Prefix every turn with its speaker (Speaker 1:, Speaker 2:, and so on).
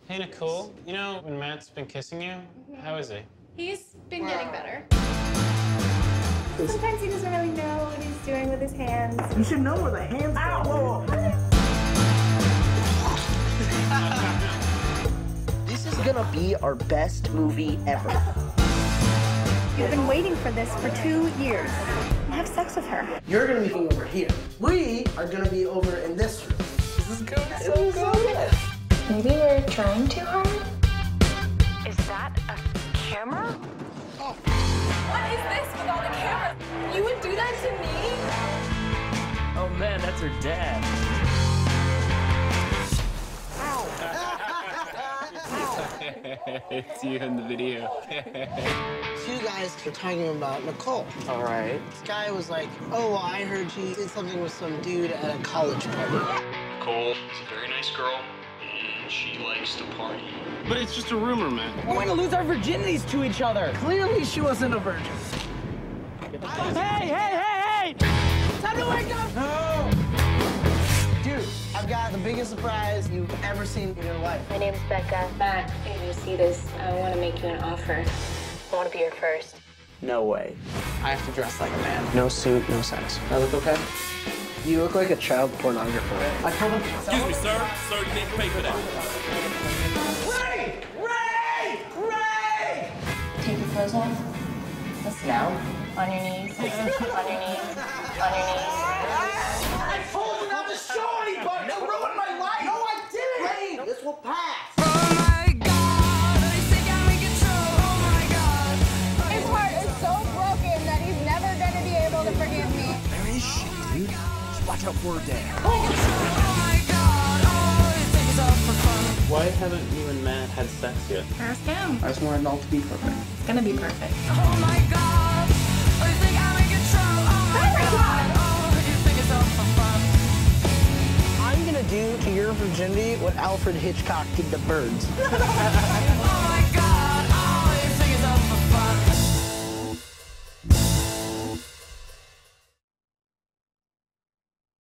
Speaker 1: Hey, Nicole. You know, when Matt's been kissing you, how is he?
Speaker 2: He's been getting better. Sometimes he doesn't really know what he's doing with his hands.
Speaker 3: You should know where the hands go.
Speaker 4: This is gonna be our best movie ever.
Speaker 2: You've been waiting for this for 2 years. Have sex with her.
Speaker 3: You're gonna be over here. We are gonna be over in this room.
Speaker 4: This is going so good.
Speaker 5: Maybe we're trying too hard? Is that a camera?
Speaker 2: What is this with all the cameras? You would do that to me?
Speaker 6: Oh man, that's her dad. It's you in the video.
Speaker 3: Two guys were talking about Nicole.
Speaker 4: All right.
Speaker 3: This guy was like, oh, well, I heard she did something with some dude at a college party.
Speaker 7: Nicole is a very nice girl, and she likes to party.
Speaker 1: But it's just a rumor, man.
Speaker 4: We're going to lose our virginities to each other.
Speaker 3: Clearly, she wasn't a virgin.
Speaker 4: Hey!
Speaker 3: Time to wake up! No! Dude, I've got the biggest surprise you've ever seen in your life.
Speaker 5: My name's Becca. Matt, if you see this, I want to make you an offer. I want to be your first.
Speaker 4: No way.
Speaker 3: I have to dress like a man.
Speaker 4: No suit, no sex. I look okay? You look like a child pornographer. I told him.
Speaker 8: Excuse me, sir. Sir, you need to pay for that.
Speaker 3: Ray!
Speaker 5: Take your clothes off. Let's
Speaker 4: Now?
Speaker 5: On your knees. On your knees. On your knees.
Speaker 3: I told you not to show anybody! You ruined my life! No, I didn't! Ray, this will pass!
Speaker 2: His heart is so broken that he's never gonna be able to forgive me.
Speaker 4: Where is she, dude? Just watch out for her dad.
Speaker 6: Why haven't you and Matt had sex yet?
Speaker 5: Ask him.
Speaker 4: I just wanted it all to be perfect.
Speaker 5: It's gonna be perfect.
Speaker 3: I'm gonna do to your virginity what Alfred Hitchcock did to birds.